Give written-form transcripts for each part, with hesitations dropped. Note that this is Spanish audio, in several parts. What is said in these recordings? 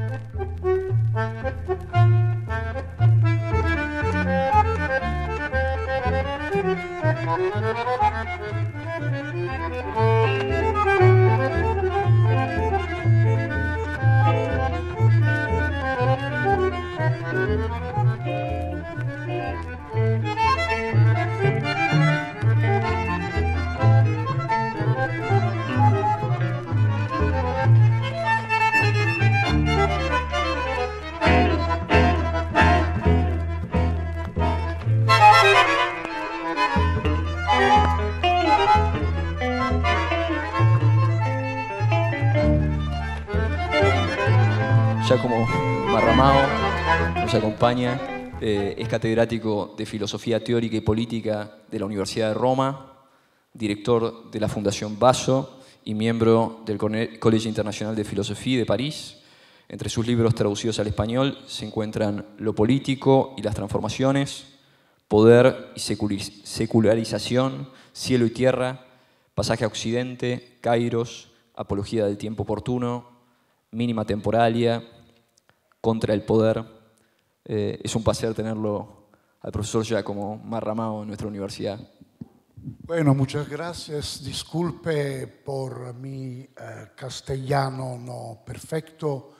Giacomo Marramao nos acompaña, es catedrático de Filosofía Teórica y Política de la Universidad de Roma, director de la Fundación Basso y miembro del Collège International de Filosofía de París. Entre sus libros traducidos al español se encuentran Lo político y las transformaciones, Poder y secularización, Cielo y tierra, Pasaje a Occidente, Kairos, Apología del tiempo oportuno, Mínima temporalia, Contra el poder. Es un placer tenerlo al profesor Giacomo Marramao en nuestra universidad. Bueno, muchas gracias. Disculpe por mi castellano no perfecto.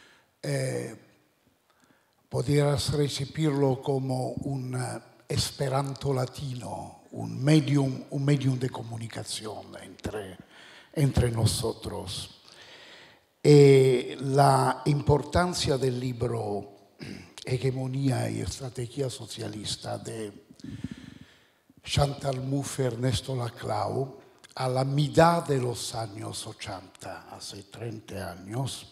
Podrías recibirlo como un esperanto latino, un medium de comunicación entre nosotros. La importancia del libro Hegemonía y Estrategia Socialista de Chantal Mouffe y Ernesto Laclau a la mitad de los años 80, hace 30 años,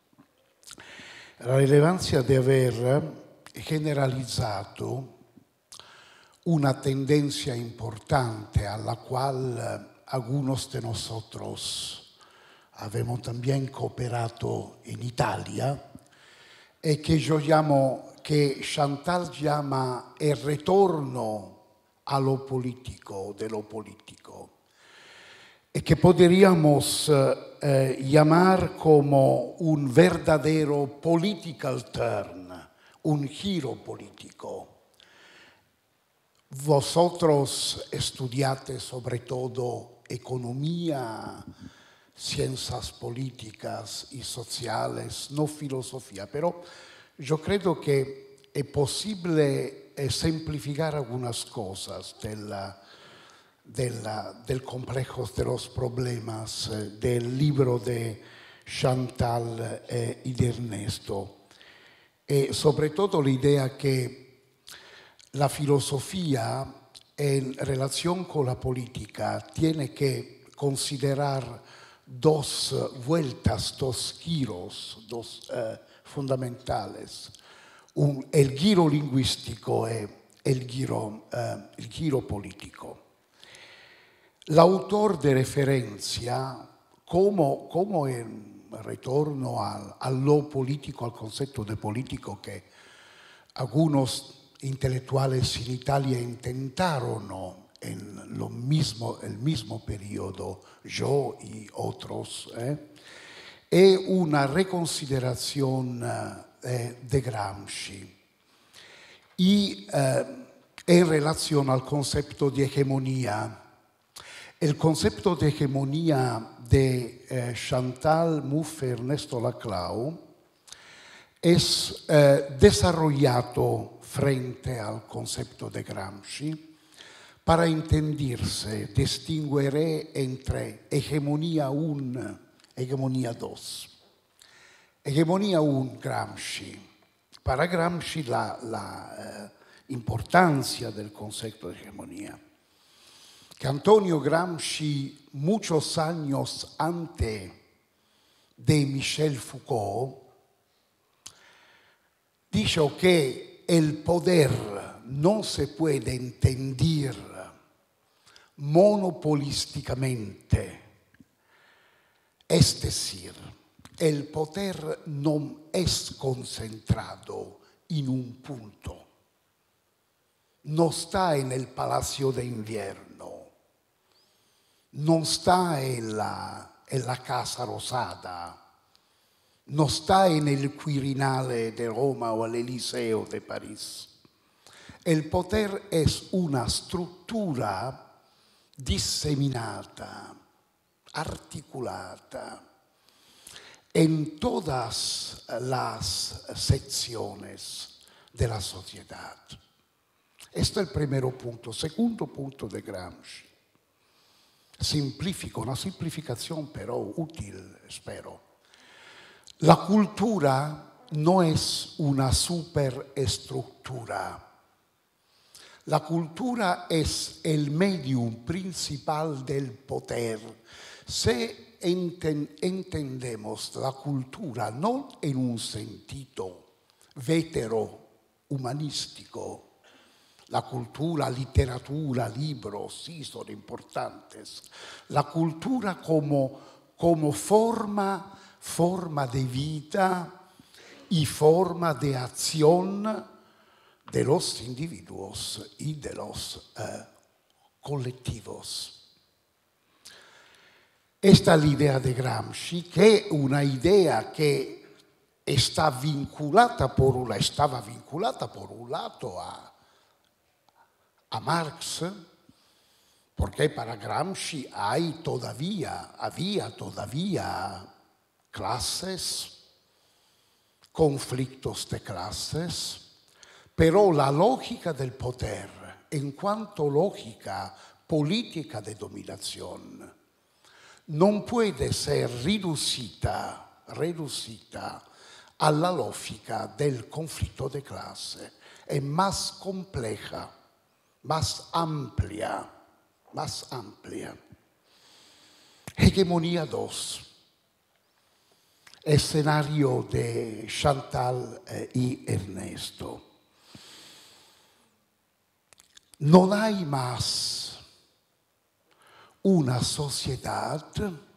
la relevancia de haber generalizado una tendencia importante a la cual algunos de nosotros abbiamo también cooperato in Italia e che Chantal llama il ritorno allo politico, dello politico, e che podríamos llamar como un verdadero political turn, un giro político. Vosotros estudiate sobre todo economía, ciencias políticas y sociales, no filosofía, pero yo creo que es posible simplificar algunas cosas del complejo de los problemas del libro de Chantal y de Ernesto. Sobre todo la idea que la filosofía en relación con la política tiene que considerar dos vueltas, dos giros, fundamentales. El giro lingüístico y el giro político. L'autor de referencia, como en retorno a lo político, al concepto de político que algunos intelectuales en Italia intentaron en el mismo periodo, yo y otros, es una reconsideración de Gramsci y en relación al concepto de hegemonía. El concepto de hegemonía de Chantal Mouffe y Ernesto Laclau es desarrollado frente al concepto de Gramsci. Para entenderse, distinguiré entre hegemonía 1 y hegemonía 2. Hegemonía 1, Gramsci. Para Gramsci la importancia del concepto de hegemonía. Que Antonio Gramsci, muchos años antes de Michel Foucault, dijo que el poder no se puede entender monopolísticamente, es decir, el poder no es concentrado en un punto, no está en el Palacio de Invierno, no está en la Casa Rosada, no está en el Quirinale de Roma o el Eliseo de París. El poder es una struttura diseminata, articulata en todas las secciones de la sociedad. Este es el primer punto. Segundo punto de Gramsci. Simplifico, una simplificación pero útil, espero. La cultura no es una superestructura. La cultura es el medium principal del poder. Si entendemos la cultura no en un sentido vetero-humanístico, la cultura, literatura, libros, sí son importantes. La cultura como forma de vida y forma de acción de los individuos y de los colectivos. Esta es la idea de Gramsci, que es una idea que estaba vinculata por un lato a Marx, porque para Gramsci había todavía clases, conflictos de clases, pero la lógica del poder, en cuanto lógica política de dominación, non puede ser riducita alla logica del conflitto de clase. È más compleja, más amplia. Hegemonía 2. Escenario de Chantal y Ernesto. Non hay más una sociedad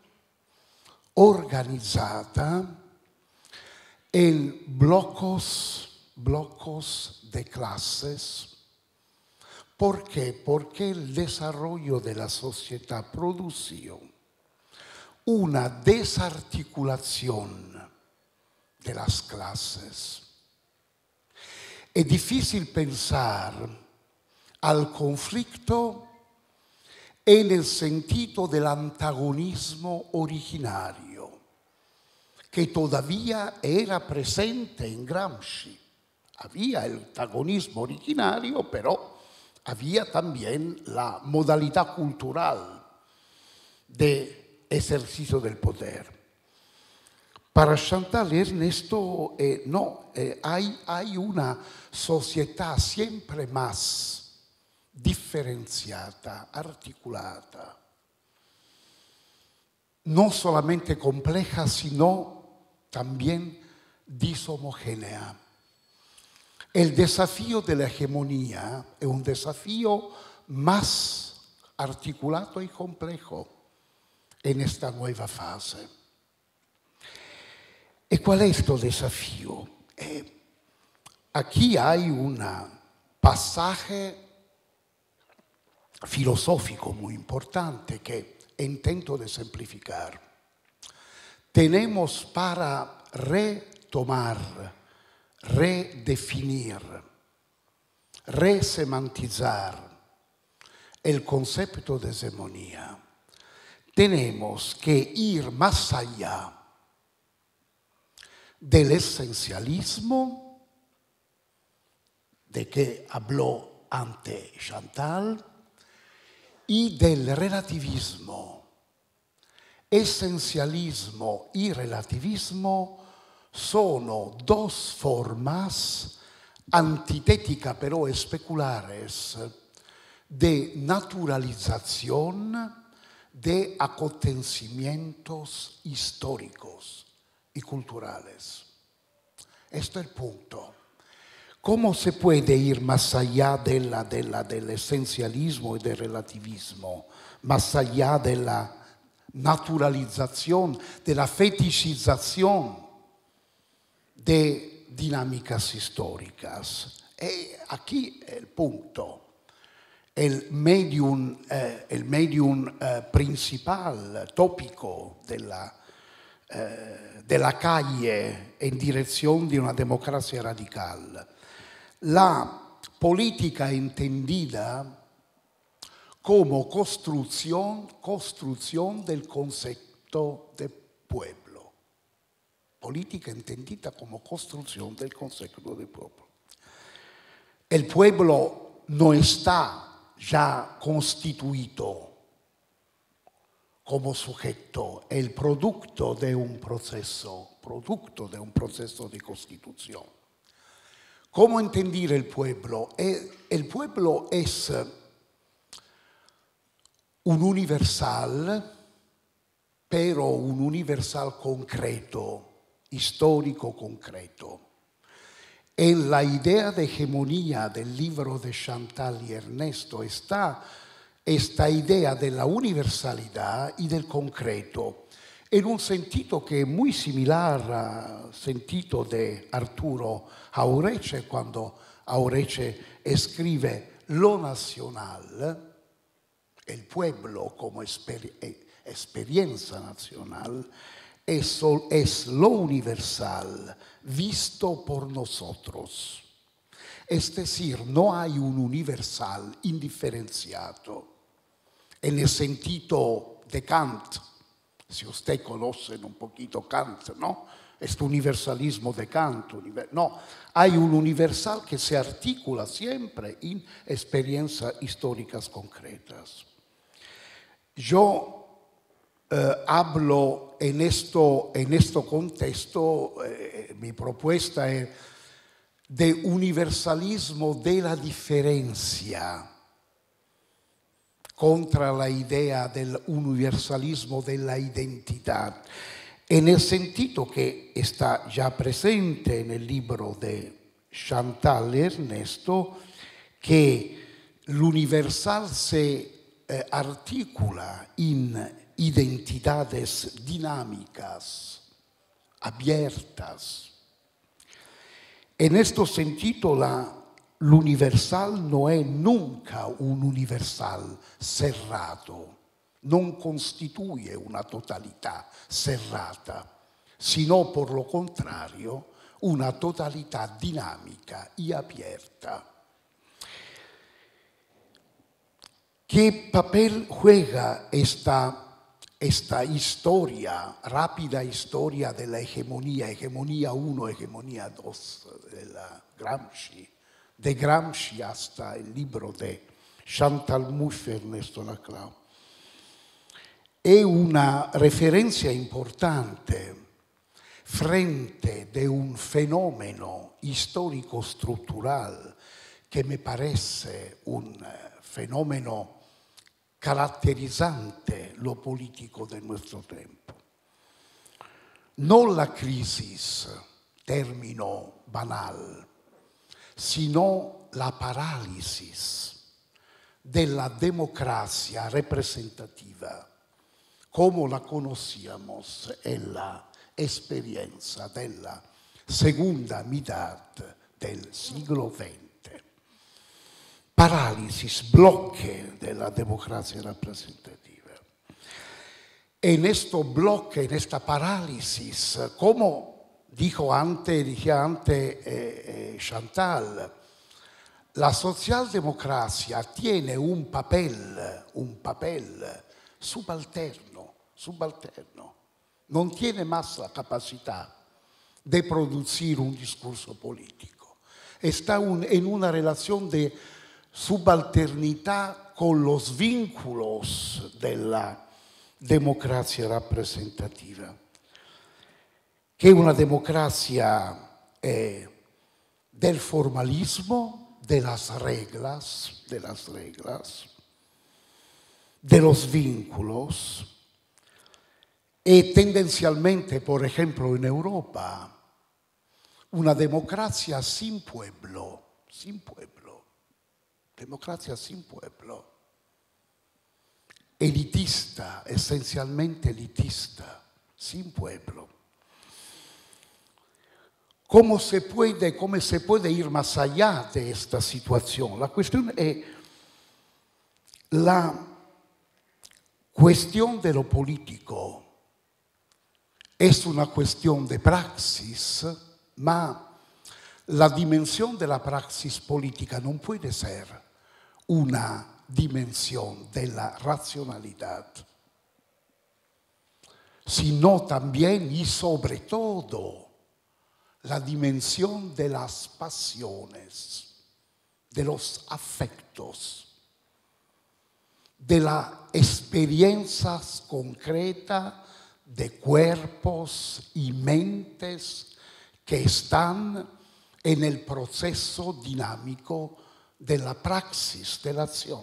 organizada en blocos de clases. ¿Por qué? Porque el desarrollo de la sociedad produjo una desarticulación de las clases. Es difícil pensar al conflicto en el sentido del antagonismo originario, que todavía era presente en Gramsci. Había el antagonismo originario, pero había también la modalidad cultural de ejercicio del poder. Para Chantal y Ernesto, hay una sociedad siempre más differenziata, articulata, no solamente compleja, sino también dishomogénea. El desafío de la hegemonía es un desafío más articulado y complejo en esta nueva fase. ¿Y cuál es este desafío? Aquí hay un pasaje filosófico muy importante que intento de simplificar. Tenemos para retomar, redefinir, resemantizar el concepto de hegemonía. Tenemos que ir más allá del esencialismo de que habló ante Chantal y del relativismo. Esencialismo y relativismo sono dos formas antitéticas pero especulares de naturalización de acontecimientos históricos y culturales. Este es el punto. ¿Cómo se puede ir más allá del esencialismo y del relativismo? Más allá de la naturalización, de la fetichización de dinámicas históricas. Aquí el punto. El medium principal, tópico de la de la calle en dirección de una democracia radical. La política entendida como construcción del concepto de pueblo. Política entendida como construcción del concepto de pueblo. El pueblo no está ya constituido como sujeto, el producto de un proceso de constitución. ¿Cómo entender el pueblo? El pueblo es un universal, pero un universal concreto, histórico concreto. En la idea de hegemonía del libro de Chantal y Ernesto está esta idea de la universalidad y del concreto, en un sentido que es muy similar al sentido de Arturo Jauretche, cuando Jauretche escribe lo nacional, el pueblo como experiencia nacional, es lo universal visto por nosotros. Es decir, no hay un universal indiferenciado. En el sentido de Kant, si usted conoce un poquito Kant, ¿no? Este universalismo de Kant, no, hay un universal que se articula siempre en experiencias históricas concretas. Yo hablo en este contexto, mi propuesta es de universalismo de la diferencia contra la idea del universalismo de la identidad, en el sentido que está ya presente en el libro de Chantal y Ernesto, que l'universal se articula en identidades dinámicas, abiertas. En este sentido, l'universal no è nunca un universal cerrato, non costituye una totalità cerrata, sino por lo contrario una totalità dinamica y abierta. ¿Qué papel juega esta historia, rápida historia de la hegemonía 1, hegemonía 2 de Gramsci hasta el libro de Chantal Mouffe y Ernesto Laclau? Es una referencia importante frente de un fenómeno histórico-estructural que me parece un fenómeno caratterizzante lo politico del nostro tempo. Non la crisis, término banal, sino la parálisis della democracia representativa, come la conocíamos en la experiencia della segunda mitad del siglo XX. Parálisis, bloque de la democracia representativa. En este bloque, en esta parálisis, como decía antes Chantal, la socialdemocracia tiene un papel subalterno, non tiene más la capacidad de producir un discurso político. Está en una relación de subalternidad con los vínculos de la democracia representativa, que es una democracia del formalismo, de las reglas, de los vínculos, y tendencialmente, por ejemplo, en Europa, una democracia sin pueblo, democracia sin pueblo, elitista, esencialmente elitista, sin pueblo. ¿Cómo se puede ir más allá de esta situación? La cuestión es la cuestión de lo político es una cuestión de praxis, ma la dimensión de la praxis política no puede ser una dimensión de la racionalidad, sino también y sobre todo la dimensión de las pasiones, de los afectos, de las experiencias concretas de cuerpos y mentes que están en el proceso dinámico de la praxis de la acción.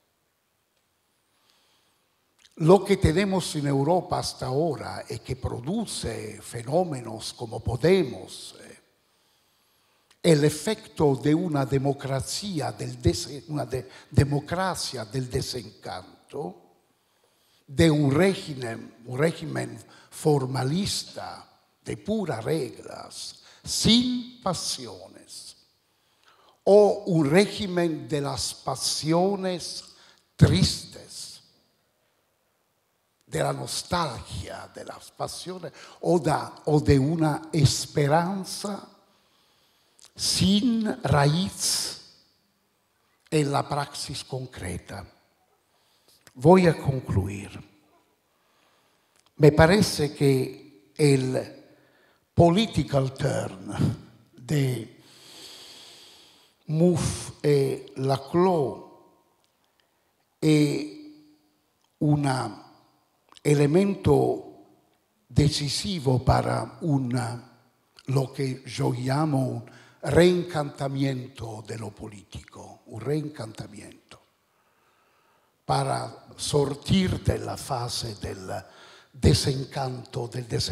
Lo que tenemos en Europa hasta ahora y que produce fenómenos como Podemos, el efecto de una democracia del desencanto, de un régimen formalista de puras reglas, sin pasiones, o un régimen de las pasiones tristes, de la nostalgia de las pasiones, o de una esperanza sin raíz en la praxis concreta. Voy a concluir. Me parece que el political turn de Mouffe y Laclau è un elemento decisivo para lo que yo llamo un reencantamiento de lo político, un reencantamiento para sortir de la fase del desencanto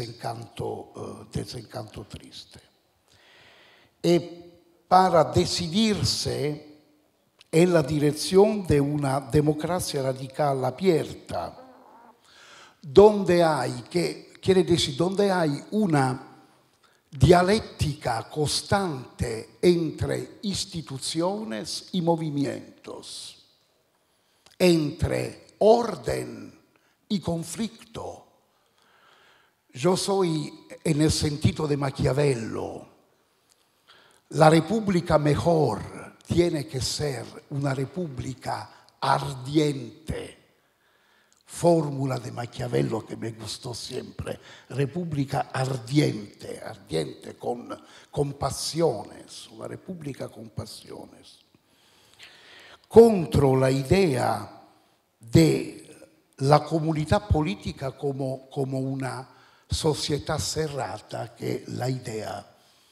triste y para decidirse en la dirección de una democracia radical abierta, donde hay una dialéctica constante entre instituciones y movimientos, entre orden y conflicto. Yo soy, en el sentido de Maquiavelo, la república mejor tiene que ser una república ardiente. Fórmula de Maquiavelo que me gustó siempre, república ardiente, con pasiones, una república con pasiones. Contro la idea de la comunidad política como una sociedad cerrada, que la idea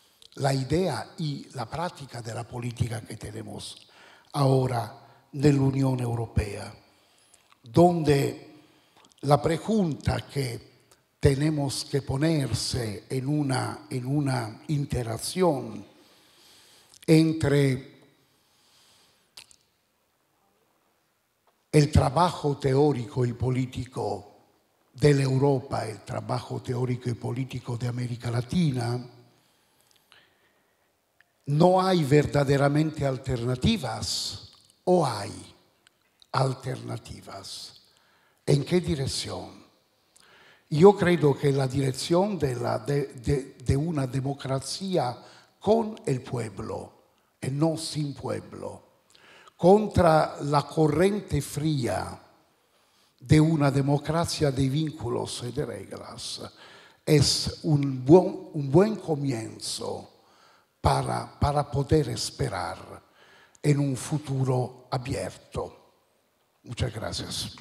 y la práctica de la política que tenemos ahora en la Unión Europea, donde la pregunta que tenemos que ponerse en una interacción entre el trabajo teórico y político de la Europa y el trabajo teórico y político de América Latina, no hay verdaderamente alternativas, o hay alternativas. ¿En qué dirección? Yo creo que la dirección de una democracia con el pueblo y no sin pueblo, contra la corriente fría de una democracia de vínculos y de reglas, es un buen comienzo para poder esperar en un futuro abierto. Muchas gracias.